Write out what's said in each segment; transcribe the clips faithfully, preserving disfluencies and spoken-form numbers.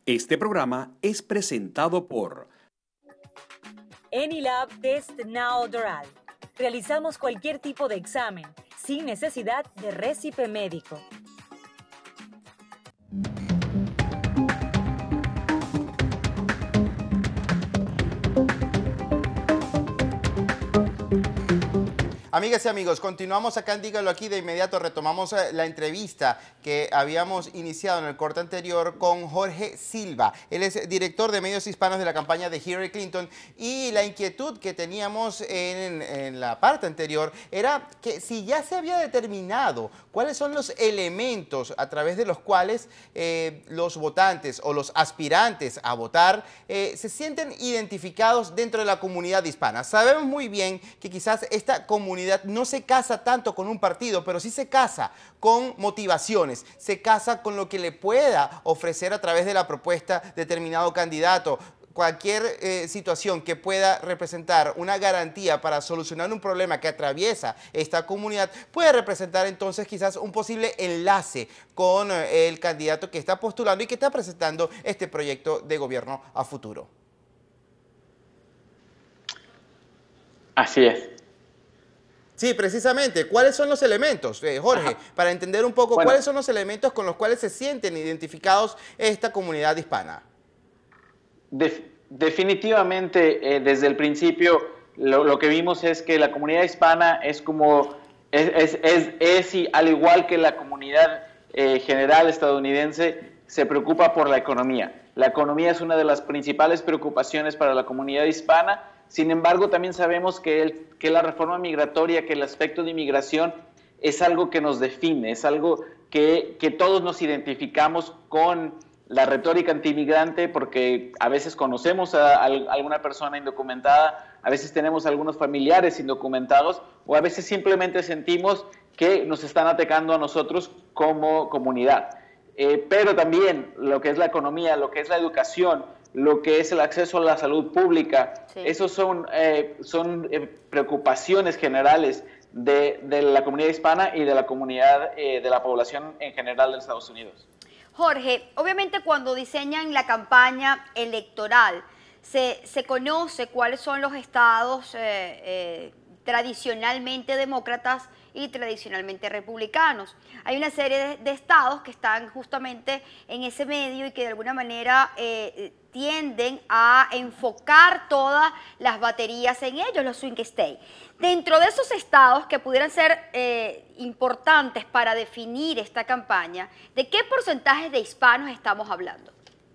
Este programa es presentado por Enilab Test Now Doral. Realizamos cualquier tipo de examen sin necesidad de récipe médico. Amigas y amigos, continuamos acá en Dígalo Aquí. De inmediato retomamos la entrevista que habíamos iniciado en el corte anterior con Jorge Silva. Él es director de medios hispanos de la campaña de Hillary Clinton, y la inquietud que teníamos en, en la parte anterior era que si ya se había determinado cuáles son los elementos a través de los cuales eh, los votantes o los aspirantes a votar eh, se sienten identificados dentro de la comunidad hispana. Sabemos muy bien que quizás esta comunidad no se casa tanto con un partido, pero sí se casa con motivaciones, se casa con lo que le pueda ofrecer a través de la propuesta determinado candidato. Cualquier eh, situación que pueda representar una garantía para solucionar un problema que atraviesa esta comunidad puede representar entonces quizás un posible enlace con eh, el candidato que está postulando y que está presentando este proyecto de gobierno a futuro. Así es. Sí, precisamente. ¿Cuáles son los elementos, eh, Jorge, Ajá. para entender un poco bueno, cuáles son los elementos con los cuales se sienten identificados esta comunidad hispana? De, definitivamente, eh, desde el principio, lo, lo que vimos es que la comunidad hispana es como, es, es, es, es y al igual que la comunidad eh, general estadounidense, se preocupa por la economía. La economía es una de las principales preocupaciones para la comunidad hispana. Sin embargo, también sabemos que, el, que la reforma migratoria, que el aspecto de inmigración es algo que nos define, es algo que, que todos nos identificamos con la retórica antimigrante, porque a veces conocemos a, a alguna persona indocumentada, a veces tenemos algunos familiares indocumentados, o a veces simplemente sentimos que nos están atacando a nosotros como comunidad. Eh, pero también lo que es la economía, lo que es la educación, lo que es el acceso a la salud pública, sí. esos son, eh, son eh, preocupaciones generales de, de la comunidad hispana y de la comunidad, eh, de la población en general de Estados Unidos. Jorge, obviamente cuando diseñan la campaña electoral, se, se conoce cuáles son los estados eh, eh, tradicionalmente demócratas y tradicionalmente republicanos. Hay una serie de, de estados que están justamente en ese medio y que de alguna manera eh, tienden a enfocar todas las baterías en ellos, los swing states. Dentro de esos estados que pudieran ser eh, importantes para definir esta campaña, ¿de qué porcentaje de hispanos estamos hablando?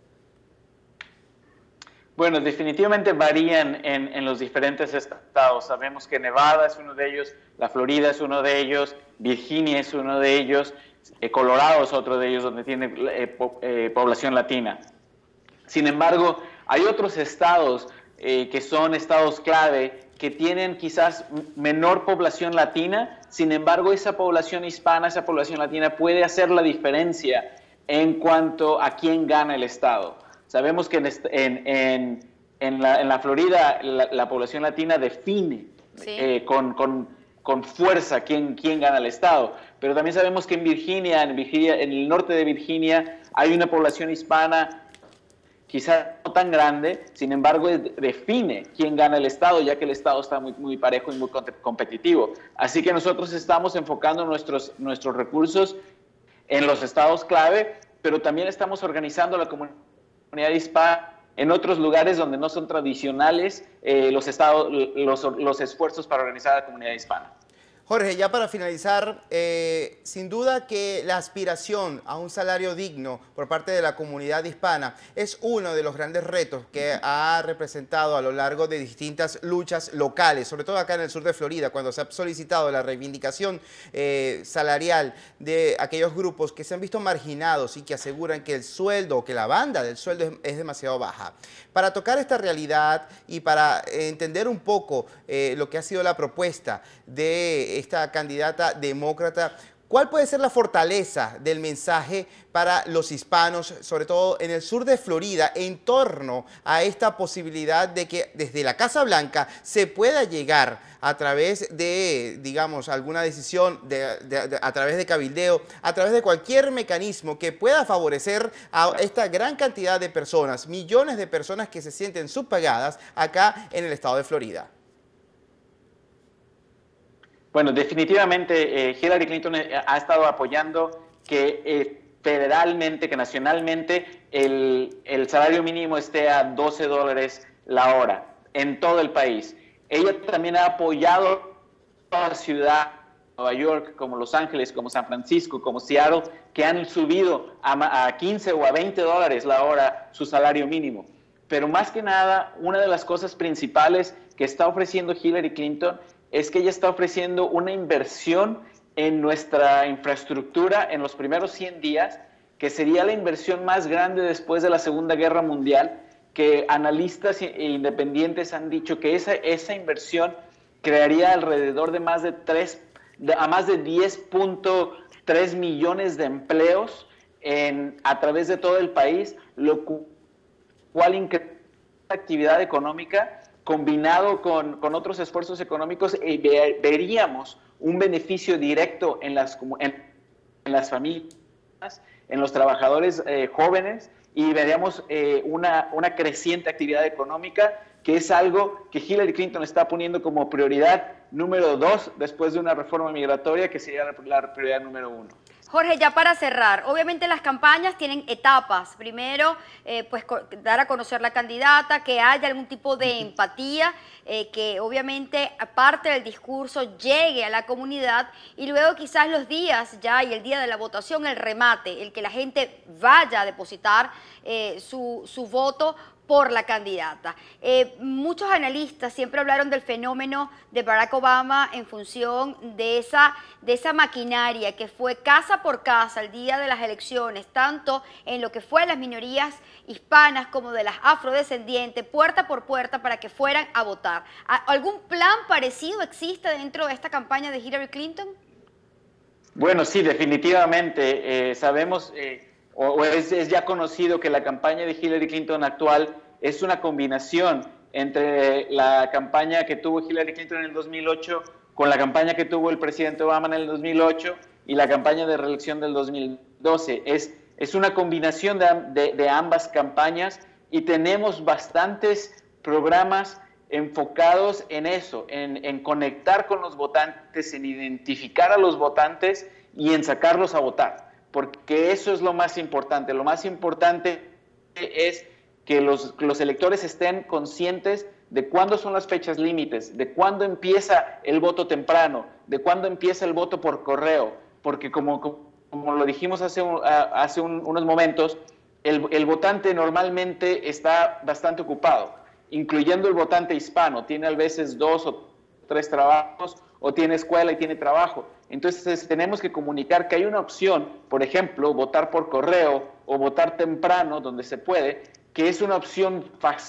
Bueno, definitivamente varían en, en los diferentes estados. Sabemos que Nevada es uno de ellos, la Florida es uno de ellos, Virginia es uno de ellos, eh, Colorado es otro de ellos donde tiene eh, po eh, población latina. Sin embargo, hay otros estados eh, que son estados clave que tienen quizás menor población latina, sin embargo esa población hispana, esa población latina puede hacer la diferencia en cuanto a quién gana el estado. Sabemos que en, en, en, en, la, en la Florida la, la población latina define sí. eh, con, con, con fuerza quién, quién gana el estado, pero también sabemos que en Virginia, en Virginia, en el norte de Virginia, hay una población hispana quizás no tan grande, sin embargo define quién gana el estado, ya que el estado está muy, muy parejo y muy competitivo. Así que nosotros estamos enfocando nuestros, nuestros recursos en los estados clave, pero también estamos organizando la comunidad comunidad hispana en otros lugares donde no son tradicionales eh, los, estados, los, los esfuerzos para organizar a la comunidad hispana. Jorge, ya para finalizar, eh, sin duda que la aspiración a un salario digno por parte de la comunidad hispana es uno de los grandes retos que ha representado a lo largo de distintas luchas locales, sobre todo acá en el sur de Florida, cuando se ha solicitado la reivindicación eh, salarial de aquellos grupos que se han visto marginados y que aseguran que el sueldo, que la banda del sueldo es, es demasiado baja. Para tocar esta realidad y para entender un poco eh, lo que ha sido la propuesta de esta candidata demócrata, ¿Cuál puede ser la fortaleza del mensaje para los hispanos, sobre todo en el sur de Florida, en torno a esta posibilidad de que desde la Casa Blanca se pueda llegar a través de, digamos, alguna decisión, de, de, de, a través de cabildeo, a través de cualquier mecanismo que pueda favorecer a esta gran cantidad de personas, millones de personas que se sienten subpagadas acá en el estado de Florida? Bueno, definitivamente eh, Hillary Clinton ha estado apoyando que eh, federalmente, que nacionalmente, el, el salario mínimo esté a doce dólares la hora en todo el país. Ella también ha apoyado a la ciudad, Nueva York, como Los Ángeles, como San Francisco, como Seattle, que han subido a, a quince o a veinte dólares la hora su salario mínimo. Pero más que nada, una de las cosas principales que está ofreciendo Hillary Clinton es que ella está ofreciendo una inversión en nuestra infraestructura en los primeros cien días, que sería la inversión más grande después de la Segunda Guerra Mundial, que analistas e independientes han dicho que esa, esa inversión crearía alrededor de más de, tres, de, a más de diez punto tres millones de empleos en, a través de todo el país, lo cual incrementa la actividad económica. Combinado con, con otros esfuerzos económicos, eh, ver, veríamos un beneficio directo en las, en, en las familias, en los trabajadores eh, jóvenes, y veríamos eh, una, una creciente actividad económica, que es algo que Hillary Clinton está poniendo como prioridad número dos después de una reforma migratoria, que sería la, la prioridad número uno. Jorge, ya para cerrar, obviamente las campañas tienen etapas. Primero, eh, pues dar a conocer la candidata, que haya algún tipo de empatía, eh, que obviamente aparte del discurso llegue a la comunidad, y luego quizás los días ya y el día de la votación, el remate, el que la gente vaya a depositar eh, su, su voto por la candidata. Eh, muchos analistas siempre hablaron del fenómeno de Barack Obama en función de esa, de esa maquinaria que fue casa por casa el día de las elecciones, tanto en lo que fue las minorías hispanas como de las afrodescendientes, puerta por puerta para que fueran a votar. ¿Algún plan parecido existe dentro de esta campaña de Hillary Clinton? Bueno, sí, definitivamente. Eh, sabemos... Eh, o es, es ya conocido que la campaña de Hillary Clinton actual es una combinación entre la campaña que tuvo Hillary Clinton en el dos mil ocho con la campaña que tuvo el presidente Obama en el dos mil ocho y la campaña de reelección del dos mil doce. Es, es una combinación de, de, de ambas campañas, y tenemos bastantes programas enfocados en eso, en, en conectar con los votantes, en identificar a los votantes y en sacarlos a votar. Porque eso es lo más importante. Lo más importante es que los, los electores estén conscientes de cuándo son las fechas límites, de cuándo empieza el voto temprano, de cuándo empieza el voto por correo, porque como, como lo dijimos hace, un, hace un, unos momentos, el, el votante normalmente está bastante ocupado, incluyendo el votante hispano. Tiene a veces dos o tres trabajos, o tiene escuela y tiene trabajo. Entonces tenemos que comunicar que hay una opción, por ejemplo, votar por correo o votar temprano, donde se puede, que es una opción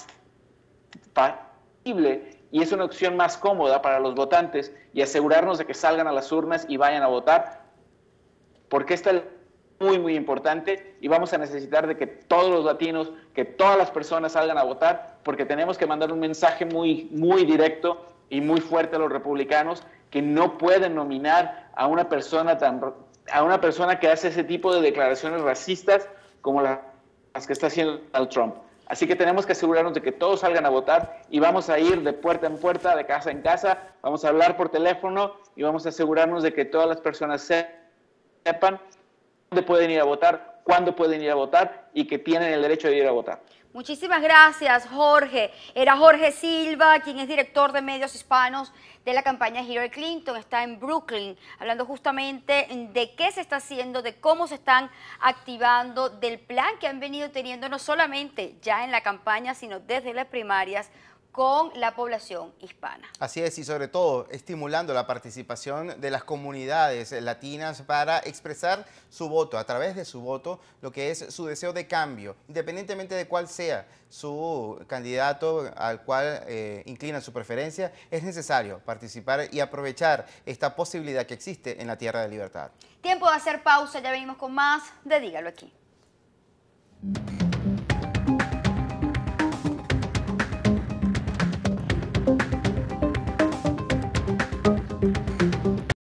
factible y es una opción más cómoda para los votantes, y asegurarnos de que salgan a las urnas y vayan a votar, porque esta es muy, muy importante, y vamos a necesitar de que todos los latinos, que todas las personas salgan a votar, porque tenemos que mandar un mensaje muy, muy directo y muy fuerte a los republicanos, que no pueden nominar a una persona tan a una persona que hace ese tipo de declaraciones racistas como las que está haciendo Donald Trump. Así que tenemos que asegurarnos de que todos salgan a votar, y vamos a ir de puerta en puerta, de casa en casa, vamos a hablar por teléfono y vamos a asegurarnos de que todas las personas sepan dónde pueden ir a votar, cuándo pueden ir a votar y que tienen el derecho de ir a votar. Muchísimas gracias, Jorge. Era Jorge Silva, quien es director de medios hispanos de la campaña Hillary Clinton. Está en Brooklyn, hablando justamente de qué se está haciendo, de cómo se están activando, del plan que han venido teniendo no solamente ya en la campaña, sino desde las primarias, con la población hispana. Así es, y sobre todo estimulando la participación de las comunidades latinas para expresar su voto, a través de su voto, lo que es su deseo de cambio, independientemente de cuál sea su candidato al cual eh, inclina su preferencia, es necesario participar y aprovechar esta posibilidad que existe en la Tierra de Libertad. Tiempo de hacer pausa, ya venimos con más de Dígalo Aquí.